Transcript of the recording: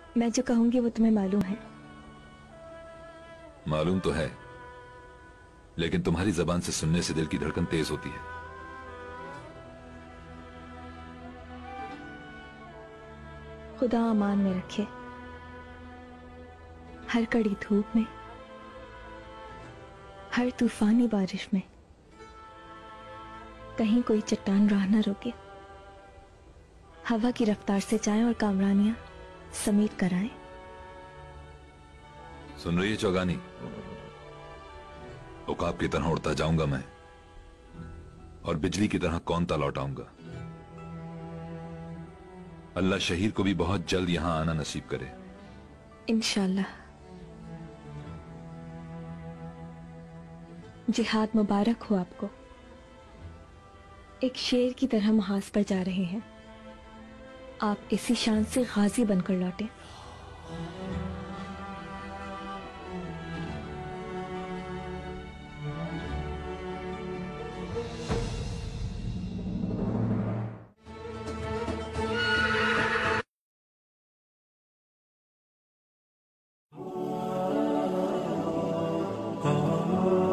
मैं जो कहूंगी वो तुम्हें मालूम है। मालूम तो है, लेकिन तुम्हारी जबान से सुनने से दिल की धड़कन तेज होती है। खुदा अमान में रखे। हर कड़ी धूप में, हर तूफानी बारिश में कहीं कोई चट्टान राह न रोके। हवा की रफ्तार से जाएं और कामरानियां समेट कर आए। सुन रही है चौगानी? उकाब की तरह उड़ता जाऊंगा मैं और बिजली की तरह कौनता लौट आऊंगा। अल्लाह शहीद को भी बहुत जल्द यहां आना नसीब करे। इंशाल्लाह। जिहाद मुबारक हो आपको। एक शेर की तरह महाज पर जा रहे हैं आप, इसी शान से गाजी बनकर लौटे। Oh